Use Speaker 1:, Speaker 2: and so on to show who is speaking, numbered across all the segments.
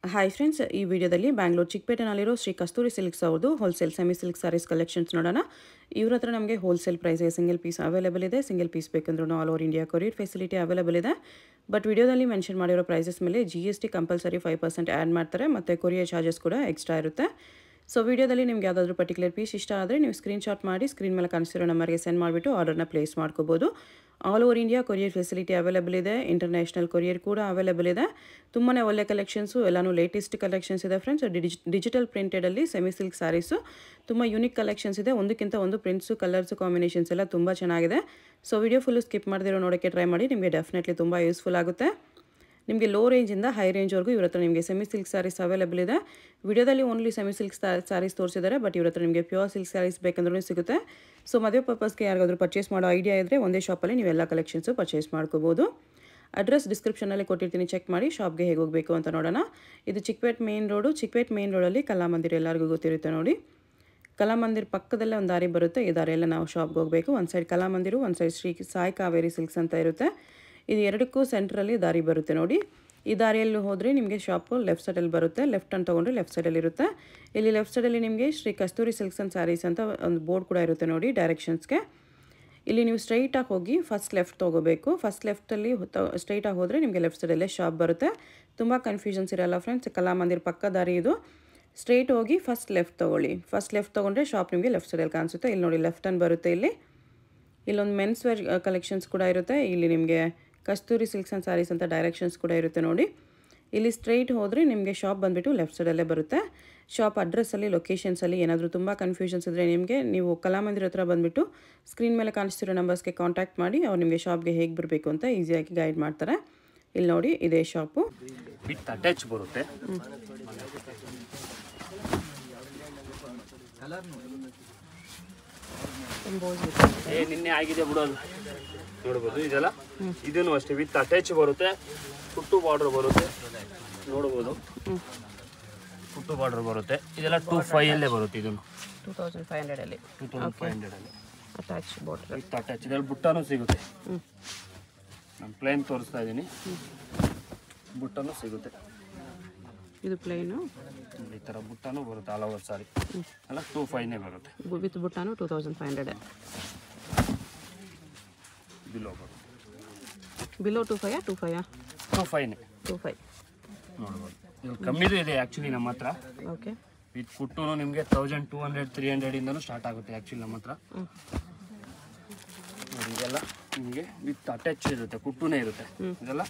Speaker 1: Hi friends, ಈ ವಿಡಿಯೋದಲ್ಲಿ ಬ್ಯಾಂಗ್ಳೂರು ಚಿಕ್ಕಪೇಟೆನಲ್ಲಿರೋ ಶ್ರೀ ಕಸ್ತೂರಿ ಸಿಲ್ಕ್ಸ್ ಅವ್ರದ್ದು wholesale semi silk sarees collections ನೋಡೋಣ. ಇವ್ರ ಹತ್ರ ನಮಗೆ ಹೋಲ್ಸೇಲ್ ಪ್ರೈಸ್ಗೆ ಸಿಂಗಲ್ ಪೀಸ್ ಅವೈಲೇಬಲ್ ಇದೆ. ಸಿಂಗಲ್ ಪೀಸ್ ಬೇಕಂದ್ರೂ all over India courier facility available ಇದೆ. ಬಟ್ ವಿಡಿಯೋದಲ್ಲಿ ಮೆನ್ಷನ್ ಮಾಡಿರೋ ಪ್ರೈಸಸ್ ಮೇಲೆ GST ಕಂಪಲ್ಸರಿ 5% ಆ್ಯಡ್ ಮಾಡ್ತಾರೆ ಮತ್ತು ಕೊರಿಯರ್ ಚಾರ್ಜಸ್ ಕೂಡ ಎಕ್ಸ್ಟ್ರಾ ಇರುತ್ತೆ. ಸೊ ವಿಡಿಯೋದಲ್ಲಿ ನಿಮ್ಗೆ ಯಾವುದಾದ್ರೂ ಪರ್ಟಿಕ್ಯುಲರ್ ಪೀಸ್ ಇಷ್ಟ ಆದರೆ ನೀವು ಸ್ಕ್ರೀನ್ಶಾಟ್ ಮಾಡಿ ಸ್ಕ್ರೀನ್ ಮೇಲೆ ಕಾಣಿಸ್ತಿರೋ ನಂಬರ್ಗೆ ಸೆಂಡ್ ಮಾಡಿಬಿಟ್ಟು ಆರ್ಡರ್ನ ಪ್ಲೇಸ್ ಮಾಡ್ಕೋಬೋದು. All over India courier facility available ಇದೆ. ಇಂಟರ್ನ್ಯಾಷನಲ್ ಕೊರಿಯರ್ ಕೂಡ ಅವೈಲೇಬಲ್ ಇದೆ. ತುಂಬಾ ಒಳ್ಳೆ ಕಲೆಕ್ಷನ್ಸು, ಎಲ್ಲನೂ ಲೇಟೆಸ್ಟ್ ಕಲೆಕ್ಷನ್ಸ್ ಇದೆ ಫ್ರೆಂಡ್ಸ್. ಡಿಜಿಟಲ್ ಪ್ರಿಂಟೆಡಲ್ಲಿ ಸೆಮಿ ಸಿಲ್ಕ್ ಸ್ಯಾರೀಸು ತುಂಬ ಯೂನಿಕ್ ಕಲೆಕ್ಷನ್ಸ್ ಇದೆ. ಒಂದಕ್ಕಿಂತ ಒಂದು ಪ್ರಿಂಟ್ಸು, ಕಲರ್ಸು, ಕಾಂಬಿನೇಷನ್ಸ್ ಎಲ್ಲ ತುಂಬ ಚೆನ್ನಾಗಿದೆ. ಸೊ ವಿಡಿಯೋ ಫುಲ್ಲು ಸ್ಕಿಪ್ ಮಾಡದಿರೋ ನೋಡೋಕ್ಕೆ ಟ್ರೈ ಮಾಡಿ. ನಿಮಗೆ ಡೆಫಿನೆಟ್ಲಿ ತುಂಬ ಯೂಸ್ಫುಲ್ ಆಗುತ್ತೆ. ನಿಮಗೆ ಲೋ ರೇಂಜಿಂದ ಹೈ ರೇಂಜ್ವರೆಗೂ ಇವ್ರ ಹತ್ರ ನಿಮಗೆ ಸೆಮಿ ಸಿಲ್ಕ್ ಸ್ಯಾರೀಸ್ ಅವೈಲೇಬಲ್ ಇದೆ. ವಿಡಿಯೋದಲ್ಲಿ ಓನ್ಲಿ ಸೆಮಿ ಸಿಲ್ಕ್ ಸ್ಯಾರೀಸ್ ತೋರಿಸಿದ್ದಾರೆ, ಬಟ್ ಇವ್ರ ಹತ್ರ ನಿಮಗೆ ಪ್ಯೂರ್ ಸಿಲ್ಕ್ ಸ್ಯಾರೀಸ್ ಬೇಕಂದ್ರೂ ಸಿಗುತ್ತೆ. ಸೊ ಮದುವೆ ಪರ್ಪಸ್ಗೆ ಯಾರಿಗಾದ್ರೂ ಪರ್ಚೇಸ್ ಮಾಡೋ ಐಡಿಯಾ ಇದ್ದರೆ ಒಂದೇ ಶಾಪಲ್ಲಿ ನೀವೆಲ್ಲ ಕಲೆಕ್ಷನ್ಸು ಪರ್ಚೇಸ್ ಮಾಡ್ಕೋಬೋದು. ಅಡ್ರೆಸ್ ಡಿಸ್ಕ್ರಿಪ್ಷನಲ್ಲಿ ಕೊಟ್ಟಿರ್ತೀನಿ, ಚೆಕ್ ಮಾಡಿ. ಶಾಪ್ಗೆ ಹೇಗೆ ಹೋಗಬೇಕು ಅಂತ ನೋಡೋಣ. ಇದು Chickpet main road. Chickpet main ರೋಡಲ್ಲಿ ಕಲಾಮಂದಿರ ಎಲ್ಲರಿಗೂ ಗೊತ್ತಿರುತ್ತೆ ನೋಡಿ. ಕಲಾಮಂದಿರ ಪಕ್ಕದಲ್ಲೇ ಒಂದು ದಾರಿ ಬರುತ್ತೆ. ಈ ದಾರಿಯೆಲ್ಲ ನಾವು ಶಾಪ್ಗೆ ಹೋಗಬೇಕು. ಒಂದು ಸೈಡ್ ಕಲಾಮಂದಿರು, ಒಂದು ಸೈಡ್ ಶ್ರೀ ಸಾಯಿ ಕಾವೇರಿ ಸಿಲ್ಕ್ಸ್ ಅಂತ ಇರುತ್ತೆ. ಇದು ಎರಡಕ್ಕೂ ಸೆಂಟ್ರಲ್ಲಿ ದಾರಿ ಬರುತ್ತೆ ನೋಡಿ. ಈ ದಾರಿಯಲ್ಲಿ ಹೋದರೆ ನಿಮಗೆ ಶಾಪು ಲೆಫ್ಟ್ ಸೈಡಲ್ಲಿ ಬರುತ್ತೆ. ಲೆಫ್ಟ್ ಅಂತ ತೊಗೊಂಡ್ರೆ ಲೆಫ್ಟ್ ಸೈಡಲ್ಲಿ ಇರುತ್ತೆ. ಇಲ್ಲಿ ಲೆಫ್ಟ್ ಸೈಡಲ್ಲಿ ನಿಮಗೆ Shri Kasturi silks and sarees ಅಂತ ಒಂದು ಬೋರ್ಡ್ ಕೂಡ ಇರುತ್ತೆ ನೋಡಿ ಡೈರೆಕ್ಷನ್ಸ್ಗೆ. ಇಲ್ಲಿ ನೀವು ಸ್ಟ್ರೈಟಾಗಿ ಹೋಗಿ ಫಸ್ಟ್ ಲೆಫ್ಟ್ ತೊಗೋಬೇಕು. ಫಸ್ಟ್ ಲೆಫ್ಟಲ್ಲಿ ಸ್ಟ್ರೈಟಾಗಿ ಹೋದರೆ ನಿಮಗೆ ಲೆಫ್ಟ್ ಸೈಡಲ್ಲೇ ಶಾಪ್ ಬರುತ್ತೆ. ತುಂಬ ಕನ್ಫ್ಯೂಷನ್ಸ್ ಇರಲ್ಲ ಫ್ರೆಂಡ್ಸ್. ಕಲಾಮಂದಿರ ಪಕ್ಕ ದಾರಿ ಇದು. ಸ್ಟ್ರೈಟ್ ಹೋಗಿ ಫಸ್ಟ್ ಲೆಫ್ಟ್ ತೊಗೊಳ್ಳಿ. ಫಸ್ಟ್ ಲೆಫ್ಟ್ ತೊಗೊಂಡ್ರೆ ಶಾಪ್ ನಿಮಗೆ ಲೆಫ್ಟ್ ಸೈಡಲ್ಲಿ ಕಾಣಿಸುತ್ತೆ. ಇಲ್ಲಿ ನೋಡಿ ಲೆಫ್ಟ್ ಟರ್ನ್ ಬರುತ್ತೆ. ಇಲ್ಲೊಂದು ಮೆನ್ಸ್ ವೇರ್ ಕಲೆಕ್ಷನ್ಸ್ ಕೂಡ ಇರುತ್ತೆ. ಇಲ್ಲಿ ನಿಮಗೆ ಕಸ್ತೂರಿ ಸಿಲ್ಕ್ಸ್ ಆ್ಯಂಡ್ ಸ್ಯಾರೀಸ್ ಅಂತ ಡೈರೆಕ್ಷನ್ಸ್ ಕೂಡ ಇರುತ್ತೆ ನೋಡಿ. ಇಲ್ಲಿ ಸ್ಟ್ರೈಟ್ ಹೋದರೆ ನಿಮಗೆ ಶಾಪ್ ಬಂದುಬಿಟ್ಟು ಲೆಫ್ಟ್ ಸೈಡಲ್ಲೇ ಬರುತ್ತೆ. ಶಾಪ್ ಅಡ್ರೆಸ್ಸಲ್ಲಿ, ಲೊಕೇಶನ್ಸಲ್ಲಿ ಏನಾದರೂ ತುಂಬ ಕನ್ಫ್ಯೂಷನ್ಸ್ ಇದ್ದರೆ ನೀವು ಕಲಾಮಂದಿರ ಹತ್ರ ಬಂದುಬಿಟ್ಟು ಸ್ಕ್ರೀನ್ ಮೇಲೆ ಕಾಣಿಸ್ತಿರೋ ನಂಬರ್ಸ್ಗೆ ಕಾಂಟ್ಯಾಕ್ಟ್ ಮಾಡಿ. ಅವ್ರು ನಿಮಗೆ ಶಾಪ್ಗೆ ಹೇಗೆ ಬರಬೇಕು ಅಂತ ಈಸಿಯಾಗಿ ಗೈಡ್ ಮಾಡ್ತಾರೆ. ಇಲ್ಲಿ ನೋಡಿ, ಇದೇ ಶಾಪು.
Speaker 2: ವಿತ್ ಅಟ್ಯಾಚ್ ಬರುತ್ತೆ. ನಿನ್ನೆ ಆಗಿದೆ ಬಿಡೋದು ನೋಡ್ಬೋದು. ಇದೆಲ್ಲ ಇದನ್ನು ಅಷ್ಟೇ ವಿತ್ ಅಟ್ಯಾಚ್ ಬರುತ್ತೆ. ಪುಟ್ಟು ಬಾರ್ಡರ್ ಬರುತ್ತೆ ನೋಡ್ಬೋದು. ಪುಟ್ಟು ಬಾರ್ಡರ್ ಬರುತ್ತೆ. ಇದೆಲ್ಲ 2500 ಬರುತ್ತೆ. ಇದನ್ನು
Speaker 1: 2500 ಅಟ್ಯಾಚ್ ಬಾರ್ಡರ್
Speaker 2: ವಿತ್ ಅಟ್ಯಾಚ್. ಇದರಲ್ಲಿ ಬುಟ್ಟನೂ ಸಿಗುತ್ತೆ. ನಾನು ಪ್ಲೇನ್ ತೋರಿಸ್ತಾ ಇದ್ದೀನಿ. ಬುಟ್ಟನೂ ಸಿಗುತ್ತೆ.
Speaker 1: ಇದು ಪ್ಲೇನು.
Speaker 2: ಈ ಥರ ಬುಟ್ಟನೂ ಬರುತ್ತೆ. ಆಲ್ ಓವರ್ ಸಾರಿ ಎಲ್ಲ 2500 ಬರುತ್ತೆ.
Speaker 1: ವಿತ್ ಬುಟ್ಟನು 2500.
Speaker 2: ಬಿಲೋ ಬರುತ್ತೆ.
Speaker 1: ಬಿಲೋ 25
Speaker 2: 25 ನೋಡ್ಬೋದು. ಇದು ಕಮ್ಮಿದು ಇದೆ ಆ್ಯಕ್ಚುಲಿ ನಮ್ಮ ಹತ್ರ.
Speaker 1: ಓಕೆ.
Speaker 2: ವಿತ್ ಕುಟ್ಟು ನಿಮಗೆ 1200 300 ಇಂದನೂ ಸ್ಟಾರ್ಟ್ ಆಗುತ್ತೆ ಆ್ಯಕ್ಚುಲಿ ನಮ್ಮ ಹತ್ರ. ನೋಡಿ ಇದೆಲ್ಲ ನಿಮಗೆ ವಿತ್ ಅಟ್ಯಾಚ್ ಇರುತ್ತೆ. ಕುಟ್ಟುನೇ ಇರುತ್ತೆ. ಇದೆಲ್ಲ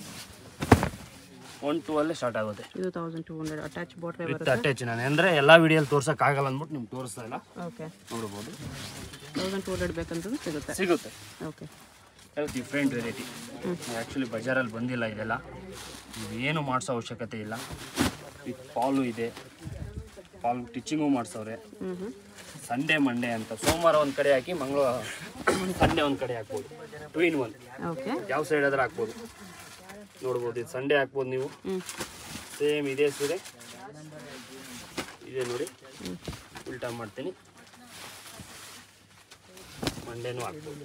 Speaker 2: 112 ಸ್ಟಾರ್ಟ್ ಆಗುತ್ತೆ.
Speaker 1: ಇದು 1200 ಅಟ್ಯಾಚ್ ಬಾರ್ಡರ್
Speaker 2: ವಿತ್ ಅಟ್ಯಾಚ್. ನಾನು ಅಂದರೆ ಎಲ್ಲ ವಿಡಿಯೋಲಿ ತೋರ್ಸೋಕ್ಕಾಗಲ್ಲ ಅಂದ್ಬಿಟ್ಟು ನಿಮ್ಗೆ ತೋರಿಸ್ತಾ ಇಲ್ಲ.
Speaker 1: ಓಕೆ.
Speaker 2: ನೋಡ್ಬೋದು.
Speaker 1: 1200 ಬೇಕಂದ್ರೂ ಸಿಗುತ್ತೆ. ಓಕೆ.
Speaker 2: ಎಲ್ಲ ಡಿಫ್ರೆಂಟ್ ವೆರೈಟಿ. ಆ್ಯಕ್ಚುಲಿ ಬಜಾರಲ್ಲಿ ಬಂದಿಲ್ಲ ಇದೆಲ್ಲ. ಏನು ಮಾಡಿಸೋ ಅವಶ್ಯಕತೆ ಇಲ್ಲ. ವಿತ್ ಪಾಲು ಇದೆ. ಪಾಲು ಟಿಚಿಂಗು ಮಾಡಿಸೋರೆ. ಸಂಡೇ ಮಂಡೇ ಅಂತ ಸೋಮವಾರ ಒಂದು ಕಡೆ ಹಾಕಿ ಸಂಡೇ ಒಂದು ಕಡೆ ಹಾಕ್ಬೋದು. 2 in 1.
Speaker 1: ಓಕೆ.
Speaker 2: ಯಾವ ಸೈಡ್ ಆದ್ರೆ ಹಾಕ್ಬೋದು ನೋಡ್ಬೋದು. ಇದು ಸಂಡೇ ಹಾಕ್ಬೋದು ನೀವು. ಸೇಮ್ ಇದೇ ಸೀರೆ ಇದೆ ನೋಡಿ. ಉಲ್ಟಾ ಮಾಡ್ತೀನಿ. ಮಂಡೇನೂ ಹಾಕ್ಬೋದು.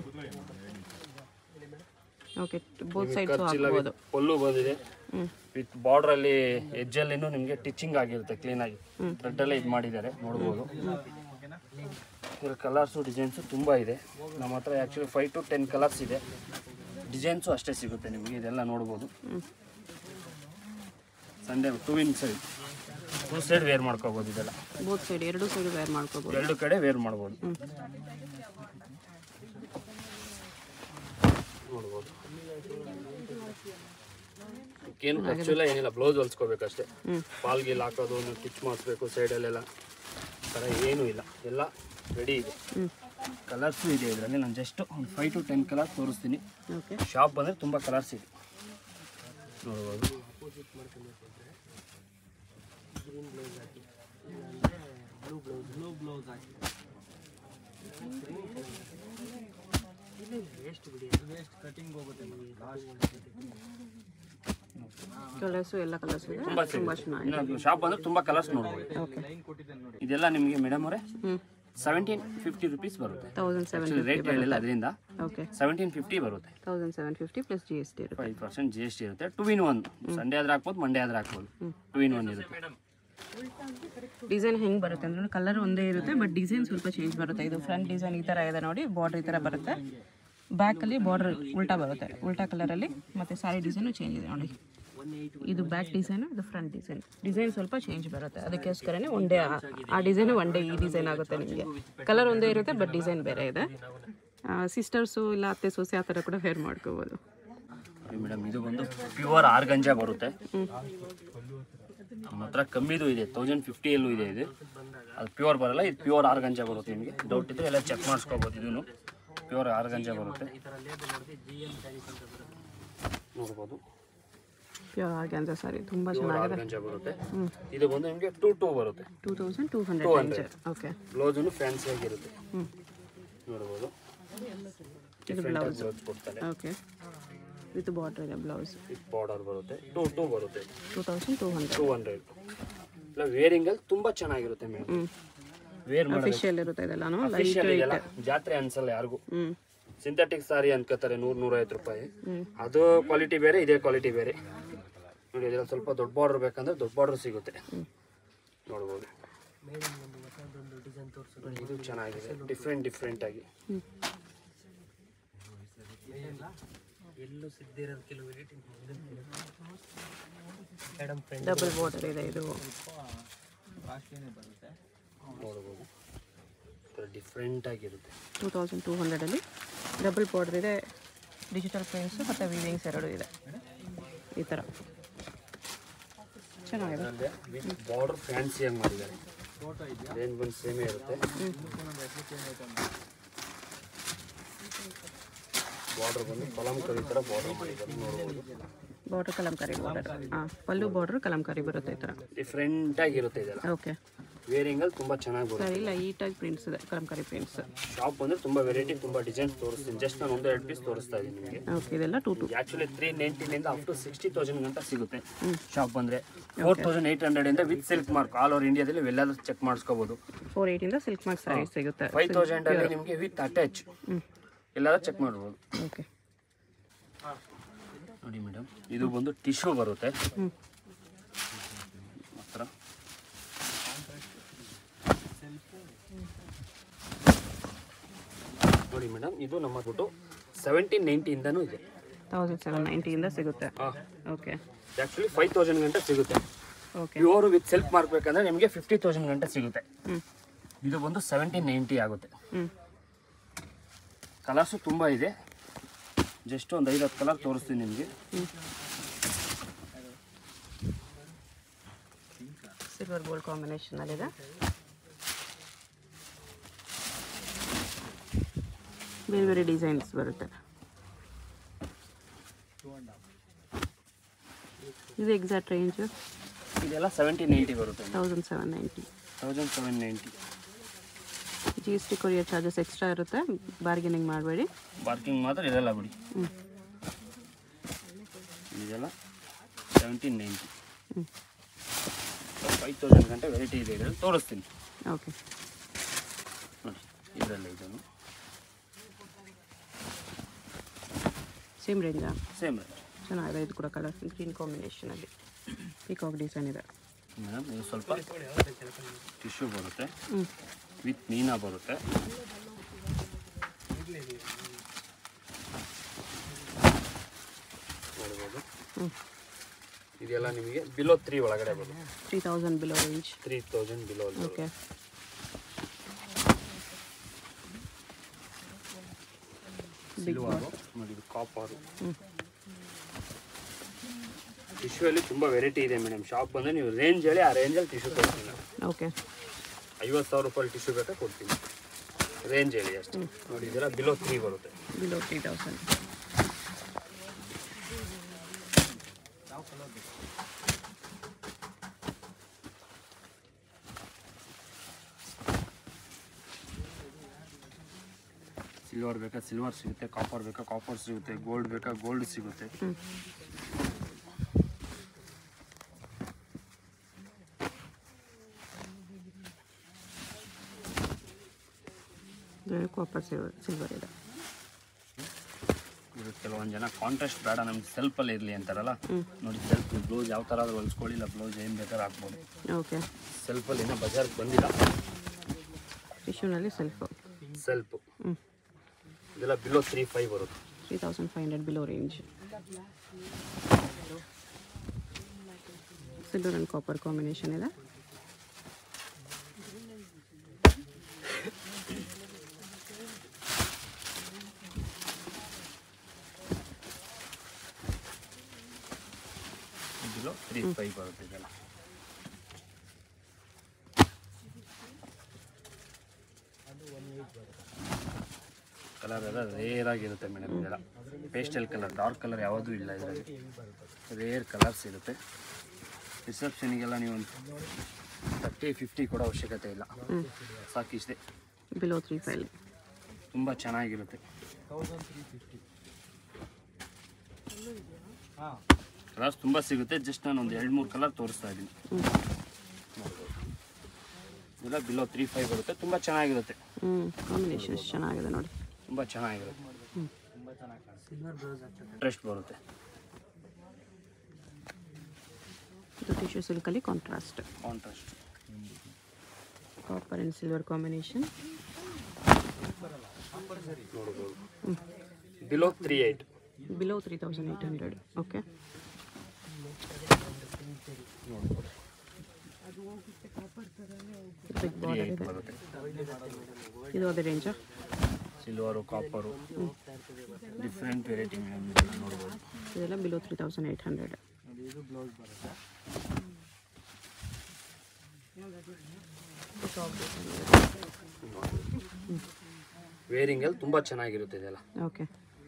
Speaker 1: ಓಕೆ. ಬೋತ್ ಸೈಡ್ಸ್ ಹಾಕ್ಬೋದು.
Speaker 2: ಪಲ್ಲು ಬಂದಿದೆ. ವಿತ್ ಬಾರ್ಡ್ರಲ್ಲಿ ಎಜ್ಜಲ್ಲಿನೂ ನಿಮಗೆ ಟಿಚಿಂಗ್ ಆಗಿರುತ್ತೆ ಕ್ಲೀನಾಗಿ. ಥ್ರೆಡ್ಡಲ್ಲೇ ಇದು ಮಾಡಿದ್ದಾರೆ ನೋಡ್ಬೋದು. ಇದರ ಕಲರ್ಸು ಡಿಸೈನ್ಸು ತುಂಬ ಇದೆ ನಮ್ಮ ಹತ್ರ. ಆ್ಯಕ್ಚುಲಿ 5 to 10 ಕಲರ್ಸ್ ಇದೆ. ಡಿಸೈನ್ಸು ಅಷ್ಟೇ ಸಿಗುತ್ತೆ ನಿಮಗೆ. ಇದೆಲ್ಲ ನೋಡ್ಬೋದು. ಸಂಡೇ 2 in ಸೈಡ್ 2 ಸೈಡ್ ವೇರ್ ಮಾಡ್ಕೋಬೋದು. ಇದೆಲ್ಲ
Speaker 1: ಬೋತ್ ಸೈಡ್, ಎರಡು ಸೈಡ್ ವೇರ್ ಮಾಡ್ಕೋಬೋದು.
Speaker 2: ಎರಡು ಕಡೆ ವೇರ್ ಮಾಡ್ಬೋದು ನೋಡ್ಬೋದು. ಏನು ಖರ್ಚೆಲ್ಲ ಏನಿಲ್ಲ. ಬ್ಲೌಸ್ ಹೊಲ್ಸ್ಕೋಬೇಕಷ್ಟೇ. ಪಾಲ್ಗಿಲ್ ಹಾಕೋದು, ಸ್ಟಿಚ್ ಮಾಡಿಸ್ಬೇಕು ಸೈಡಲ್ಲೆಲ್ಲ. ಥರ ಏನೂ ಇಲ್ಲ. ಎಲ್ಲ ರೆಡಿ ಇದೆ. ಕಲರ್ಸು ಇದೆ ಇದರಲ್ಲಿ. ನಾನು ಜಸ್ಟ್ ಒಂದು 5 to 10 ಕಲರ್ಸ್ ತೋರಿಸ್ತೀನಿ. ಶಾಪ್ ಬಂದರೆ ತುಂಬ ಕಲರ್ಸ್ ಇದೆ ನೋಡ್ಬೋದು.
Speaker 1: ಕಲರ್ಸು ಎಲ್ಲ ಕಲರ್ಸ್ ಇದೆ.
Speaker 2: ತುಂಬ ಚೆನ್ನಾಗಿ ಶಾಪ್ ಬಂದರೆ ತುಂಬ ಕಲರ್ಸ್ ನೋಡ್ಬೋದು. ಇದೆಲ್ಲ ನಿಮಗೆ ಮೇಡಮ್ ಅವರೇ 1750 ರುಪೀಸ್ ಬರುತ್ತೆ.
Speaker 1: 1750
Speaker 2: ರೇಟ್ ಹೇಳಿಲ್ಲ ಅದರಿಂದ.
Speaker 1: ಓಕೆ
Speaker 2: 1750 ಬರುತ್ತೆ.
Speaker 1: 1750 ಪ್ಲಸ್ GST ಇರುತ್ತೆ.
Speaker 2: 5% GST ಇರುತ್ತೆ. 2 in 1 ಸಂಡೇ ಆದ್ರೆ ಹಾಕ್ಬೋದು, ಮಂಡೇ ಆದ್ರೆ ಹಾಕ್ಬೋದು. 2 in 1 ಇರುತ್ತೆ.
Speaker 1: ಡಿಸೈನ್ ಹೆಂಗೆ ಬರುತ್ತೆ ಅಂದ್ರೆ ಕಲರ್ ಒಂದೇ ಇರುತ್ತೆ, ಬಟ್ ಡಿಸೈನ್ ಸ್ವಲ್ಪ ಚೇಂಜ್ ಬರುತ್ತೆ. ಇದು ಫ್ರಂಟ್ ಡಿಸೈನ್ ಈ ಥರ ಇದೆ ನೋಡಿ, ಬಾರ್ಡರ್ ಈ ಥರ ಬರುತ್ತೆ. ಬ್ಯಾಕಲ್ಲಿ ಬಾರ್ಡರ್ ಉಲ್ಟಾ ಬರುತ್ತೆ, ಉಲ್ಟಾ ಕಲರಲ್ಲಿ. ಮತ್ತು ಸ್ಯಾರಿ ಡಿಸೈನು ಚೇಂಜ್ ಇದೆ ನೋಡಿ. ಇದು ಬ್ಯಾಕ್ ಡಿಸೈನು, ಇದು ಫ್ರಂಟ್ ಡಿಸೈನ್ ಸ್ವಲ್ಪ ಚೇಂಜ್ ಬರುತ್ತೆ. ಅದಕ್ಕೋಸ್ಕರನೇ ಒಂದೇ ಆ ಡಿಸೈನು ಒಂದೇ ಈ ಡಿಸೈನ್ ಆಗುತ್ತೆ ನಿಮಗೆ. ಕಲರ್ ಒಂದೇ ಇರುತ್ತೆ, ಬಟ್ ಡಿಸೈನ್ ಬೇರೆ ಇದೆ. ಸಿಸ್ಟರ್ಸು ಇಲ್ಲ ಅತ್ತೆ ಸೊಸೆ ಆ ಥರ ಕೂಡ ವೇರ್ ಮಾಡ್ಕೋಬೋದು.
Speaker 2: ಮೇಡಮ್ ಇದು ಬಂದು ಪ್ಯೂರ್ ಆರ್ಗಂಜಾ ಬರುತ್ತೆ. ನಮ್ಮ ಹತ್ರ ಕಮ್ಮಿದು ಇದೆ, 1050 ಎಲ್ಲೂ ಇದೆ. ಇದು ಅದು ಪ್ಯೂರ್ ಬರಲ್ಲ, ಇದು ಪ್ಯೂರ್ ಆರ್ಗಂಜಾ ಬರುತ್ತೆ. ನಿಮಗೆ ಡೌಟ್ ಇದ್ದರೆ ಎಲ್ಲ ಚೆಕ್ ಮಾಡಿಸ್ಕೋಬೋದು. ಇದನ್ನು ಪ್ಯೂರ್ ಆರ್ಗಂಜಾ ಬರುತ್ತೆ, ನೋಡ್ಬೋದು.
Speaker 1: ಪ್ಯೂರ್ ಆರ್ಗಂಜಾ ಸಾರಿ ತುಂಬ ಚೆನ್ನಾಗಿದೆ.
Speaker 2: ಆರ್ಗಂಜಾ ಬರುತ್ತೆ. ಇದು ಬಂದು ನಿಮಗೆ 22 ಬರುತ್ತೆ,
Speaker 1: 2200. ಓಕೆ,
Speaker 2: ಬ್ಲೌಸನ್ನು ಫ್ಯಾನ್ಸಿ ಆಗಿರುತ್ತೆ, ನೋಡ್ಬೋದು.
Speaker 1: ಇದು ಬ್ಲೌಸ್
Speaker 2: ಕೊಡ್ತಾರೆ.
Speaker 1: ಓಕೆ, ವಿತ್ ಬಾರ್ಡರ್ ಇದೆ ಬ್ಲೌಸ್.
Speaker 2: ವಿತ್ ಬಾರ್ಡರ್ ಬರುತ್ತೆ. 22 ಬರುತ್ತೆ,
Speaker 1: 2200.
Speaker 2: ಇಲ್ಲ ವೇರಿಂಗಲ್ಲಿ ತುಂಬ ಚೆನ್ನಾಗಿರುತ್ತೆ ಮೇಡಮ್. ವೇರ್
Speaker 1: ಅಫಿಷಿಯಲ್ ಇರುತ್ತೆ ಇದೆಲ್ಲಾನು.
Speaker 2: ಅಫಿಷಿಯಲ್ ಇದೆಲ್ಲ ಜಾತ್ರೆ ಅನ್ಸಲ್ಲ ಯಾರಿಗೂ. ಸಿಂಥೆಟಿಕ್ ಸಾರಿ ಅನ್ಕೋತಾರೆ 100-150 ರೂಪಾಯಿ. ಅದು ಕ್ವಾಲಿಟಿ ಬೇರೆ, ಇದೇ ಕ್ವಾಲಿಟಿ ಬೇರೆ. ನೋಡಿ ಇದೆಲ್ಲ ಸ್ವಲ್ಪ ದೊಡ್ಡ ಬಾರ್ಡರ್ ಬೇಕಂದ್ರೆ ದೊಡ್ಡ ಬಾರ್ಡರ್ ಸಿಗುತ್ತೆ, ನೋಡ್ಬೋದು. ಇದು ಚೆನ್ನಾಗಿದೆ, ಡಿಫ್ರೆಂಟ್ ಆಗಿ.
Speaker 1: ಡಬಲ್ ಬಾರ್ಡರ್ ಇದೆ ಇದು,
Speaker 2: ನೋಡ್ಬೋದು. ಡಿಫ್ರೆಂಟ್ ಆಗಿರುತ್ತೆ.
Speaker 1: 2200 ಡಬಲ್ ಬಾರ್ಡರ್ ಇದೆ. ಡಿಜಿಟಲ್ ಪ್ರಿಂಟ್ಸು ಮತ್ತು ವೀವಿಂಗ್ಸ್ ಎರಡೂ ಇದೆ ಈ ಥರ. ಚೆನ್ನಾಗಿದೆ.
Speaker 2: ವಿತ್ ಬಾರ್ಡರ್ ಫ್ಯಾನ್ಸಿಯಾಗಿ ಮಾಡಿದ್ದಾರೆ. ರೇಂಜ್ ಬಂದು ಸೇಮೇ ಇರುತ್ತೆ. ಬಾರ್ಡರ್ ಬಂದು ಕಲಂಕರಿ ಥರ ಬಾರ್ಡರ್ ಮಾಡಿದ್ದಾರೆ, ನೋಡ್ಬೋದು.
Speaker 1: Border Kalamkari border. Pallu border Kalamkari ಬರುತ್ತೆ ಈ ಥರ.
Speaker 2: ಡಿಫ್ರೆಂಟ್ ಆಗಿರುತ್ತೆ ಇದೆಲ್ಲ.
Speaker 1: ಓಕೆ,
Speaker 2: ವೇರಿಂಗಲ್ಲಿ ತುಂಬ ಚೆನ್ನಾಗಿ ಬರುತ್ತೆ.
Speaker 1: ಸರಿ, ಲೈಟಾಗಿ ಪ್ರಿಂಟ್ಸ್ ಇದೆ, ಕಲಂಕಾರಿ ಪ್ರಿಂಟ್ಸ್.
Speaker 2: ಶಾಪ್ ಬಂದರೆ ತುಂಬ ವೆರೈಟಿ, ತುಂಬ ಡಿಸೈನ್ಸ್ ತೋರಿಸ್ತೀನಿ. ಜಸ್ಟ್ ನಾನು 1-2 ಪೀಸ್ ತೋರಿಸ್ತಾ ಇದ್ದೀನಿ ನಿಮಗೆ.
Speaker 1: ಓಕೆ, ಇದೆಲ್ಲ 22.
Speaker 2: ಆ್ಯಕ್ಚುಲಿ 390 ಅಪ್ ಟು 60,000 ಗಂಟ ಸಿಗುತ್ತೆ. ಶಾಪ್ ಬಂದರೆ 4800 with silk mark. All over ಇಂಡಿಯಾದಲ್ಲಿ ಎಲ್ಲಾದ್ರೂ ಚೆಕ್ ಮಾಡಿಸ್ಕೋಬೋದು.
Speaker 1: 480 ಸಿಲ್ಕ್ ಮಾರ್ಕ್ ಸ್ಯಾರಿ ಸಿಗುತ್ತೆ.
Speaker 2: 5000 ನಿಮಗೆ ವಿತ್ ಅಟ್ಯಾಚ್ ಎಲ್ಲಾದ್ರೂ ಚೆಕ್ ಮಾಡ್ಬೋದು.
Speaker 1: ಓಕೆ,
Speaker 2: ನೋಡಿ ಮೇಡಮ್, ಇದು ಬಂದು ಟಿಶ್ಯೂ ಬರುತ್ತೆ ಮಾತ್ರ. ನೋಡಿ ಮೇಡಮ್, ಇದು ನಮ್ಮ ಬಿಟ್ಟು 1790 ಇದೆ.
Speaker 1: 1790 ಸಿಗುತ್ತೆ. ಓಕೆ,
Speaker 2: ಆ್ಯಕ್ಚುಲಿ 5000 ಗಂಟೆ ಸಿಗುತ್ತೆ.
Speaker 1: ಓಕೆ,
Speaker 2: ಪ್ಯೂರ್ ವಿತ್ ಸೆಲ್ಫ್ ಮಾಡ್ಬೇಕಂದ್ರೆ ನಿಮಗೆ 50,000 ಗಂಟೆ ಸಿಗುತ್ತೆ. ಇದು ಬಂದು 1790 ಆಗುತ್ತೆ. ಕಲರ್ಸು ತುಂಬ ಇದೆ, ಜಸ್ಟ್ ಒಂದು 5-10 ಕಲರ್ ತೋರಿಸ್ತೀನಿ ನಿಮಗೆ.
Speaker 1: ಸಿಲ್ವರ್ ಗೋಲ್ಡ್ ಕಾಂಬಿನೇಷನಲ್ಲಿದೆ. ಬೇರೆ ಬೇರೆ ಡಿಸೈನ್ಸ್ ಬರುತ್ತೆ. ಇದು ಎಕ್ಸಾಕ್ಟ್ ರೇಂಜ್
Speaker 2: ಇದೆಲ್ಲ 1780 ಬರುತ್ತೆ.
Speaker 1: 1790.
Speaker 2: 1790.
Speaker 1: GST ಕೊರಿಯರ್ ಚಾರ್ಜಸ್ ಎಕ್ಸ್ಟ್ರಾ ಇರುತ್ತೆ, ಬಾರ್ಗೇನಿಂಗ್ ಮಾಡಬೇಡಿ.
Speaker 2: ಬಾರ್ಗಿಂಗ್ ಮಾತ್ರ ಇದೆಲ್ಲ ಬಿಡಿ. ಇದೆಲ್ಲ 1790. 5000 ಗಂಟೆ ವೆರೈಟಿ ಇದೆ, ಇದರಲ್ಲಿ ತೋರಿಸ್ತೀನಿ.
Speaker 1: ಓಕೆ,
Speaker 2: ನೋಡಿ ಇದರಲ್ಲಿ ಇದನ್ನು
Speaker 1: ಸೇಮ್ ರೇಂಜಾ?
Speaker 2: Same range.
Speaker 1: ಚೆನ್ನಾಗಿದೆ. ಇದು ಕೂಡ ಕಲರ್ ಗ್ರೀನ್ ಕಾಂಬಿನೇಷನಲ್ಲಿ ಪೀಕಾಕ್ ಡಿಸೈನ್ ಇದೆ.
Speaker 2: ಮೇಡಮ್ ಇದು ಸ್ವಲ್ಪ ಟಿಶ್ಯೂ ಬರುತ್ತೆ, ವಿತ್ ಮೀನಾ ಬರುತ್ತೆ. ನೋಡ್ಬೋದು. ಇದೆಲ್ಲ ನಿಮಗೆ ಬಿಲೋ 3 ಒಳಗಡೆ ಬರುತ್ತೆ.
Speaker 1: 3000 below range.
Speaker 2: 3000 below.
Speaker 1: Okay,
Speaker 2: silver ನೋಡಿ, ಇದು ಕಾಪರು. ಟಿಶ್ಯೂ ಅಲ್ಲಿ ತುಂಬ ವೆರೈಟಿ ಇದೆ ಮೇಡಮ್. ಶಾಪ್ ಬಂದರೆ ನೀವು ರೇಂಜ್ ಹೇಳಿ, ಆ ರೇಂಜಲ್ಲಿ ಟಿಶ್ಯೂ ಕೊಡ್ತೀನಿ ನಾನು.
Speaker 1: ಓಕೆ,
Speaker 2: 50,000 ರೂಪಾಯಿ ಟಿಶ್ಯೂ ಬೇಕಾ ಕೊಡ್ತೀನಿ, ರೇಂಜ್ ಹೇಳಿ ಅಷ್ಟೇ. ನೋಡಿ ಇದೆಲ್ಲ ಬಿಲೋ 3 ಬರುತ್ತೆ.
Speaker 1: ಬಿಲೋ 3000.
Speaker 2: ಸಿಲ್ವರ್ ಬೇಕಾ ಸಿಲ್ವರ್ ಸಿಗುತ್ತೆ, ಕಾಪರ್ ಬೇಕಾ ಕಾಪರ್ ಸಿಗುತ್ತೆ, ಗೋಲ್ಡ್ ಬೇಕಾ ಗೋಲ್ಡ್ ಸಿಗುತ್ತೆ.
Speaker 1: ಕಾಪರ್ ಸಿಲ್ವರ್ ಇದೆ.
Speaker 2: ಇದು ಕೆಲವೊಂದು ಜನ ಕಾಂಟ್ರಾಸ್ಟ್ ಬೇಡ ನಮ್ಗೆ ಸೆಲ್ಫಲ್ಲಿ ಇರಲಿ ಅಂತಾರಲ್ಲ, ನೋಡಿ ಸೆಲ್ಫ್ ಬ್ಲೌಸ್ ಯಾವ ಥರ ಆದ್ರೂ ಹೊಲಿಸ್ಕೊಳ್ಳಿ, ಇಲ್ಲ ಬ್ಲೌಸ್ ಏನು ಬೇಕಾದ್ರೂ ಹಾಕ್ಬೋದು.
Speaker 1: ಓಕೆ,
Speaker 2: ಸೆಲ್ಫಲ್ಲಿ ಇನ್ನೂ ಬಜಾರ್ಗೆ ಬಂದಿಲ್ಲ.
Speaker 1: ಟಿಶ್ಯೂನಲ್ಲಿ ಸೆಲ್ಫು
Speaker 2: ಇದೆಲ್ಲ ಬಿಲೋ 3,500 ಬರುತ್ತೆ.
Speaker 1: 3,500 below range. Silver and copper combination ಇದೆ.
Speaker 2: ಬಿಲೋ 3,500 ಬರುತ್ತೆ ಇದೆಲ್ಲ. ಕಲರ್ ಎಲ್ಲ ರೇರ್ ಆಗಿರುತ್ತೆ ಮೇಡಮ್. ಇದೆಲ್ಲ ಪೇಸ್ಟಲ್ ಕಲರ್, ಡಾರ್ಕ್ ಕಲರ್ ಯಾವುದೂ ಇಲ್ಲ ಇದರಲ್ಲಿ. ರೇರ್ ಕಲರ್ಸ್ ಇರುತ್ತೆ. ರಿಸೆಪ್ಷನಿಗೆಲ್ಲ ನೀವು ಒಂದು 30-50 ಕೊಡೋ ಅವಶ್ಯಕತೆ ಇಲ್ಲ, ಸಾಕಿಷ್ಟೇ.
Speaker 1: ಬಿಲೋ 3,500
Speaker 2: ತುಂಬ ಚೆನ್ನಾಗಿರುತ್ತೆ. ಕಲರ್ಸ್ ತುಂಬ ಸಿಗುತ್ತೆ. ಜಸ್ಟ್ ನಾನು ಒಂದು 2-3 ಕಲರ್ ತೋರಿಸ್ತಾ ಇದ್ದೀನಿ. ಇದೆಲ್ಲ ಬಿಲೋ 3,500 ಬರುತ್ತೆ. ತುಂಬ ಚೆನ್ನಾಗಿರುತ್ತೆ.
Speaker 1: ಕಾಂಬಿನೇಷನ್ ಚೆನ್ನಾಗಿದೆ ನೋಡಿ,
Speaker 2: ತುಂಬ ಚೆನ್ನಾಗಿರುತ್ತೆ. ಇಂಟ್ರೆಸ್ಟ್ ಬರುತ್ತೆ.
Speaker 1: ಇದು ಟಿಶ್ಯೂ ಸಿಲ್ಕಲ್ಲಿ contrast copper and silver combination.
Speaker 2: ನೋಡ್ಬೋದು. Below 3,800.
Speaker 1: Below 3,800. Okay, big border ಇದೆ.
Speaker 2: ಬರುತ್ತೆ.
Speaker 1: ಇದು ಅದೇ ರೇಂಜಾ?
Speaker 2: ಸಿಲ್ವರು, ಕಾಪರು, ಡಿಫ್ರೆಂಟ್ ವೆರೈಟಿ ನೋಡ್ಬೋದು.
Speaker 1: ಇದೆಲ್ಲ ಬಿಲೋ 3,800.
Speaker 2: ವೇರಿಂಗಲ್ಲಿ ತುಂಬ ಚೆನ್ನಾಗಿರುತ್ತೆ ಇದೆಲ್ಲ.
Speaker 1: ಓಕೆ,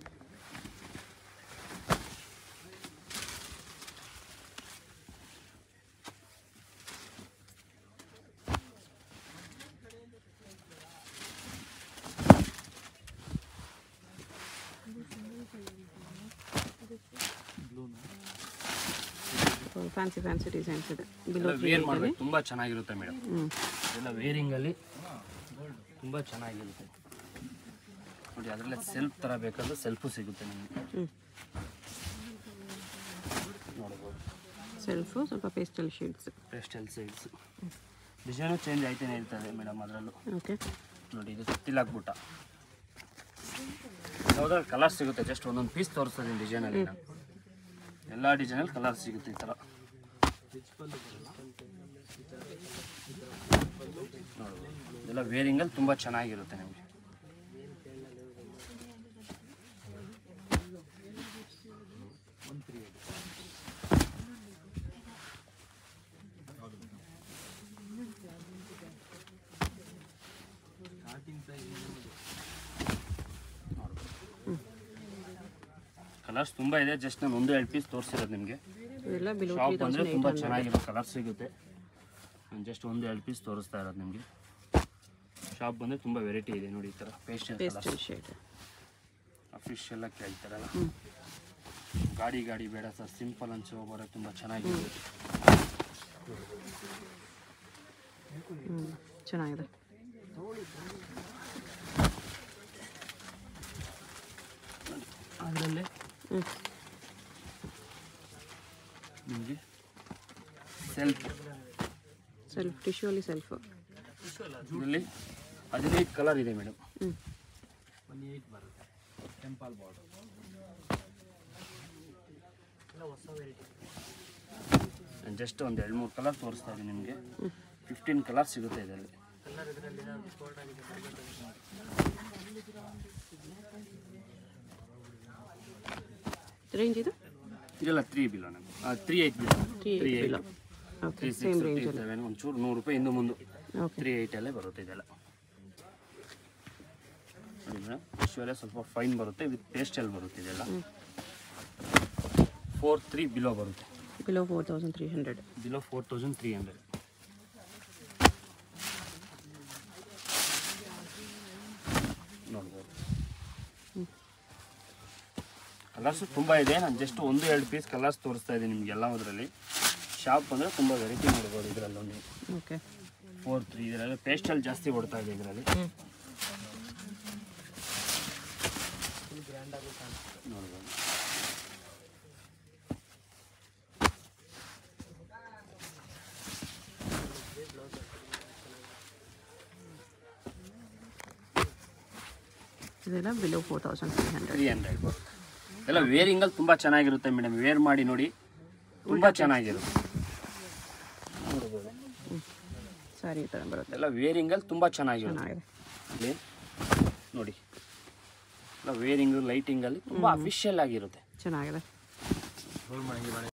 Speaker 1: ಫ್ಯಾನ್ಸಿ ಡಿಸೈನ್ಸ್ ಇದೆ. ಬಿಲೋ
Speaker 2: ವೇರ್ ಮಾಡಬೇಕು, ತುಂಬ ಚೆನ್ನಾಗಿರುತ್ತೆ ಮೇಡಮ್. ಇದೆಲ್ಲ ವೇರಿಂಗಲ್ಲಿ ತುಂಬ ಚೆನ್ನಾಗಿರುತ್ತೆ ನೋಡಿ. ಅದರಲ್ಲೇ ಸೆಲ್ಫ್ ಥರ ಬೇಕಾದ್ರೆ ಸೆಲ್ಫು ಸಿಗುತ್ತೆ ನಿಮಗೆ. ನೋಡ್ಬೋದು.
Speaker 1: ಸೆಲ್ಫು ಸ್ವಲ್ಪ ಪೇಸ್ಟಲ್ ಶೇಡ್ಸ್.
Speaker 2: ಡಿಸೈನು ಚೇಂಜ್ ಆಯ್ತಾನೆ ಇರ್ತದೆ ಮೇಡಮ್ ಅದರಲ್ಲೂ.
Speaker 1: ಓಕೆ,
Speaker 2: ನೋಡಿ ಇದು ತಿಲಾಕ್ಬಿಟ್ಟ. ಯಾವುದಾದ್ರು ಕಲರ್ ಸಿಗುತ್ತೆ. ಜಸ್ಟ್ ಒಂದೊಂದು ಪೀಸ್ ತೋರಿಸ್ತೀನಿ ಡಿಸೈನಲ್ಲಿ. ನಾನು ಎಲ್ಲ ಡಿಸೈನಲ್ಲಿ ಕಲರ್ ಸಿಗುತ್ತೆ ಈ ಥರ. ನೋಡ್ಬೋದು. ಇದೆಲ್ಲ ವೇರಿಂಗಲ್ಲಿ ತುಂಬ ಚೆನ್ನಾಗಿರುತ್ತೆ ನಿಮಗೆ. ಕಲರ್ಸ್ ತುಂಬ ಇದೆ. ಜಸ್ಟ್ ನಾನು 1-2 ಪೀಸ್ ತೋರಿಸಿರೋದು ನಿಮಗೆ.
Speaker 1: ಇದೆಲ್ಲ ಬಿಲೋ
Speaker 2: ಶಾಪ್ ಬಂದರೆ ತುಂಬ
Speaker 1: 3,800.
Speaker 2: ಚೆನ್ನಾಗಿರೋ ಕಲರ್ ಸಿಗುತ್ತೆ. ನಾನು ಜಸ್ಟ್ 1-2 ಪೀಸ್ ತೋರಿಸ್ತಾ ಇರೋದು ನಿಮಗೆ. ಶಾಪ್ ಬಂದರೆ ತುಂಬ ವೆರೈಟಿ ಇದೆ ನೋಡಿ. ಈ ಥರ
Speaker 1: ಪೇಸ್ಟಲ್ ಶೇಡ್.
Speaker 2: ಫಿಶ್ ಎಲ್ಲ ಕೇಳ್ತಾರಲ್ಲ, ಗಾಡಿ ಬೇಡ ಸರ್, ಸಿಂಪಲ್ ಅನ್ಸೋ ಬರೋ ತುಂಬ ಚೆನ್ನಾಗಿದೆ.
Speaker 1: ಚೆನ್ನಾಗಿದೆ.
Speaker 2: ಅದರಲ್ಲೇ ನಿಮಗೆ ಸೆಲ್ಫ್
Speaker 1: ಟಿಶ್ಯೂಲಿ ಸೆಲ್ಫ್.
Speaker 2: ಇದರಲ್ಲಿ 15 ಕಲರ್ ಇದೆ ಮೇಡಮ್. ಜಸ್ಟ್ ಒಂದು 2-3 ಕಲರ್ ತೋರಿಸ್ತಾ ಇದ್ದೀನಿ ನಿಮಗೆ. 15 ಕಲರ್ ಸಿಗುತ್ತೆ ಇದರಲ್ಲಿ.
Speaker 1: ರೇಂಜ್ ಇದು
Speaker 2: ಇದೆಲ್ಲ 3 ಬಿಲೋ ನಮಗೆ. 3,800 ಬಿಲೋ.
Speaker 1: 3,800. Okay, same range.
Speaker 2: ಒಂಚೂರು 100 ರೂಪಾಯಿ ಹಿಂದೆ ಮುಂದೆ.
Speaker 1: ಓಕೆ,
Speaker 2: 3,800 ಬರುತ್ತೆ ಇದೆಲ್ಲ. ನೋಡಿ ಮೇಡಮ್, ಟಿಶ್ಯೂಲ್ಲೇ ಸ್ವಲ್ಪ ಫೈನ್ ಬರುತ್ತೆ, ವಿತ್ ಪೇಸ್ಟಲ್ ಬರುತ್ತೆ ಇದೆಲ್ಲ. 4,300 ಬಿಲೋ ಬರುತ್ತೆ.
Speaker 1: ಬಿಲೋ 4,300.
Speaker 2: ಬಿಲೋ 4,300. ನೋಡ್ಬೋದು. ಕಲರ್ಸು ತುಂಬ ಇದೆ. ನಾನು ಜಸ್ಟ್ 1-2 ಪೀಸ್ ಕಲರ್ಸ್ ತೋರಿಸ್ತಾ ಇದ್ದೀನಿ ನಿಮಗೆಲ್ಲ. ಅದರಲ್ಲಿ ಶಾಪ್ ಅಂದರೆ ತುಂಬ ವೆರೈಟಿ ನೋಡ್ಬೋದು ಇದರಲ್ಲೂ ನೀವು.
Speaker 1: ಓಕೆ,
Speaker 2: 4,300 ಇದರಲ್ಲಿ ಪೇಸ್ಟಲ್ ಜಾಸ್ತಿ ಓಡ್ತಾ ಇದೆ ಇದರಲ್ಲಿ. ನೋಡ್ಬೋದು.
Speaker 1: ಇದೆಲ್ಲ ಬಿಲೋ 4300.
Speaker 2: 300 ಬರುತ್ತೆ. ಎಲ್ಲ ವೇರಿಂಗಲ್ಲಿ ತುಂಬ ಚೆನ್ನಾಗಿರುತ್ತೆ ಮೇಡಮ್, ವೇರ್ ಮಾಡಿ ನೋಡಿ ತುಂಬ ಚೆನ್ನಾಗಿರುತ್ತೆ. ನೋಡ್ಬೋದು
Speaker 1: ಸಾರಿ ಈ ಥರ ಬರುತ್ತೆ.
Speaker 2: ಎಲ್ಲ ವೇರಿಂಗಲ್ಲಿ ತುಂಬ ಚೆನ್ನಾಗಿರುತ್ತೆ.
Speaker 1: ಚೆನ್ನಾಗಿದೆ
Speaker 2: ನೋಡಿ, ಎಲ್ಲ ವೇರಿಂಗು ಲೈಟಿಂಗಲ್ಲಿ ತುಂಬ ಅಫಿಷಿಯಲ್ ಆಗಿರುತ್ತೆ.
Speaker 1: ಚೆನ್ನಾಗಿದೆ.